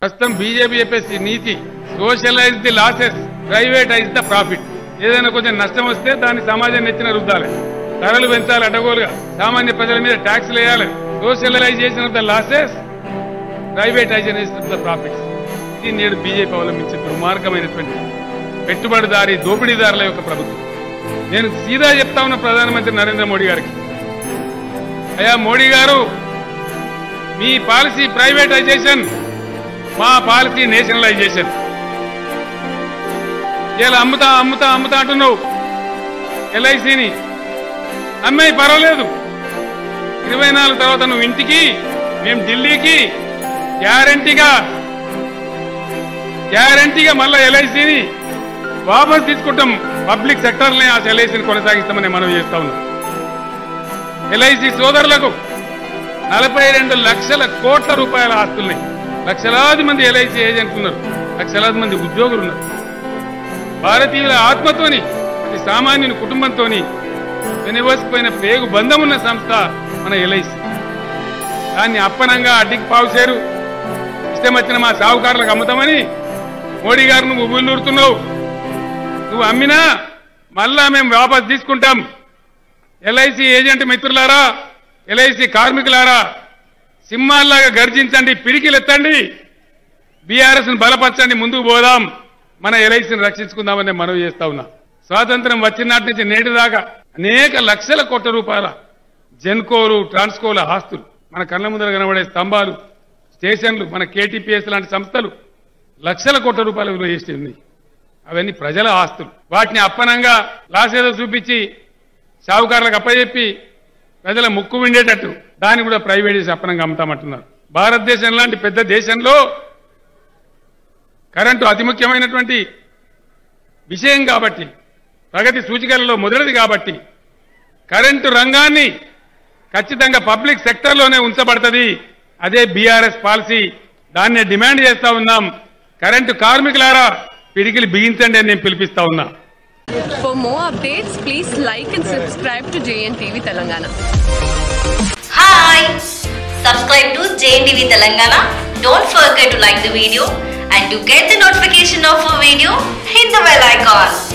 ప్రస్తుతం బీజేపీ చెప్పేసి నీతి socialize the losses, privatize the profit. ఏదైనా కొంచెం నష్టం వస్తే దాన్ని సమాజాన్ని నెచ్చిన రుద్దాలి, ధరలు పెంచాలి, అడ్డగోలుగా సామాన్య ప్రజల మీద ట్యాక్స్లు వేయాలి. Socialization of the losses, privatization of the profits. ఇది నేడు బీజేపీ అవలంబించే దుర్మార్గమైనటువంటి పెట్టుబడిదారి దోపిడీదారుల యొక్క ప్రభుత్వం. నేను సీదా చెప్తా ఉన్న ప్రధానమంత్రి నరేంద్ర మోడీ గారికి, అయ్యా మోడీ గారు, మీ పాలసీ ప్రైవేటైజేషన్, మా పాలసీ నేషనలైజేషన్. ఇలా అమ్ముతా అమ్ముతా అమ్ముతా అంటున్నావు ఎల్ఐసిని. అమ్మాయి పర్వాలేదు, 24 తర్వాత నువ్వు ఇంటికి, మేము ఢిల్లీకి గ్యారంటీగా మళ్ళా ఎల్ఐసిని వాపస్ తీసుకుంటాం. పబ్లిక్ సెక్టర్ని ఆ ఎల్ఐసిని కొనసాగిస్తామని మనం చేస్తా ఉన్నాం. ఎల్ఐసి సోదరులకు 42 లక్షల కోట్ల రూపాయల ఆస్తులున్నాయి. లక్షలాది మంది ఎల్ఐసి ఏజెంట్లు ఉన్నారు, లక్షలాది మంది ఉద్యోగులు ఉన్నారు. భారతీయుల ఆత్మతోని, ప్రతి సామాన్యుని కుటుంబంతోని వెనువసిపోయిన పేగు బంధం ఉన్న సంస్థ మన ఎల్ఐసి. దాన్ని అప్పనంగా అడ్డికి పావుసేరు ఇష్టం వచ్చిన మా సాహుకారులకు అమ్ముతామని మోడీ గారు నువ్వు ఉవ్వులూరుతున్నావు. నువ్వు అమ్మినా మళ్ళా మేము వాపస్ తీసుకుంటాం. ఎల్ఐసి ఏజెంట్ మిత్రులారా, ఎల్ఐసి కార్మికులారా, సింహాల్లాగా గర్జించండి, పిడికిలెత్తండి, బీఆర్ఎస్ ను బలపరచండి, ముందుకు పోదాం, మన ఎల్ఐసిని రక్షించుకుందామని మనవి చేస్తా ఉన్నా. స్వాతంత్రం వచ్చిన నాటి నుంచి నేటి దాకా అనేక లక్షల కోట్ల రూపాయల జెన్కోలు, ట్రాన్స్కోల ఆస్తులు, మన కళ్ళ ముందర కనబడే స్తంభాలు, స్టేషన్లు, మన కేటీపీఎస్ లాంటి సంస్థలు లక్షల కోట్ల రూపాయల విలువ చేసి ఉన్నాయి. అవన్నీ ప్రజల ఆస్తులు. వాటిని అప్పనంగా లాసేదో చూపించి సాహుకారులకు అప్పచెప్పి ప్రజల ముక్కు విండేటట్టు దాన్ని కూడా ప్రైవేట్ చేసి అప్పనంగా అమ్ముతామంటున్నారు. భారతదేశం లాంటి పెద్ద దేశంలో కరెంటు అతి ముఖ్యమైనటువంటి విషయం కాబట్టి, ప్రగతి సూచికలలో మొదటిది కాబట్టి కరెంటు రంగాన్ని ఖచ్చితంగా పబ్లిక్ సెక్టర్లోనే ఉంచబడుతుంది. అదే బీఆర్ఎస్ పాలసీ. దాన్నే డిమాండ్ చేస్తా ఉన్నాం. కరెంటు కార్మికులారా, పిడికిలు బిగించండి అని నేను పిలిపిస్తా ఉన్నా. For more updates, please like and subscribe to JNTV Telangana. Hi! Subscribe to JNTV Telangana. Don't forget to like the video and to get the notification of a video, hit the bell icon.